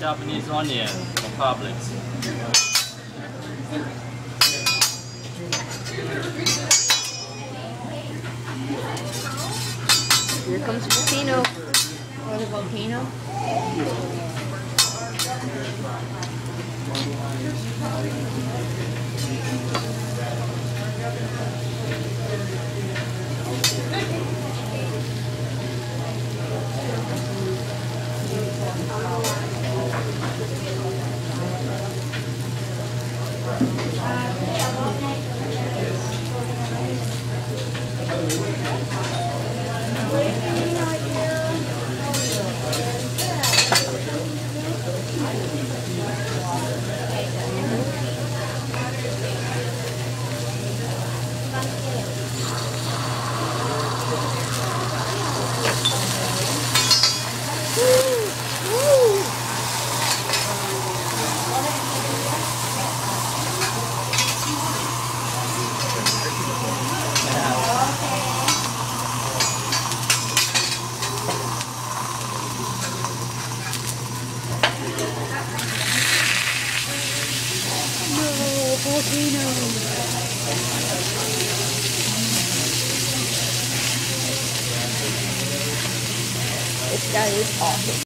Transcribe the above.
Japanese onion for Publix. Here comes the volcano. Or the volcano. Volcano. This guy is awesome.